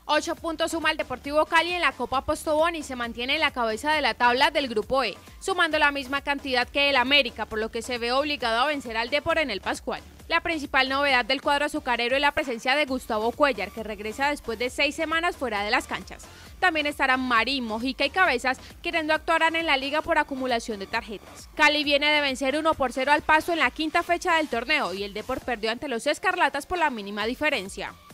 8 puntos suma el Deportivo Cali en la Copa Postobón y se mantiene en la cabeza de la tabla del Grupo E, sumando la misma cantidad que el América, por lo que se ve obligado a vencer al Depor en el Pascual. La principal novedad del cuadro azucarero es la presencia de Gustavo Cuéllar, que regresa después de 6 semanas fuera de las canchas. También estarán Marín, Mojica y Cabezas, quienes no actuarán en la liga por acumulación de tarjetas. Cali viene de vencer 1-0 al Pasto en la quinta fecha del torneo y el Depor perdió ante los Escarlatas por la mínima diferencia.